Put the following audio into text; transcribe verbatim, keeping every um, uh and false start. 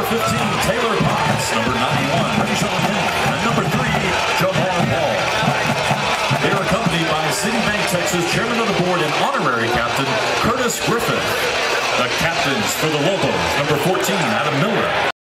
fifteen, Taylor Potts. Number ninety-one, Rachel Henry. And number three, Jabbar Paul. They are accompanied by Citibank Texas Chairman of the Board and Honorary Captain Curtis Griffin. The captains for the Lobos, number fourteen, Adam Miller.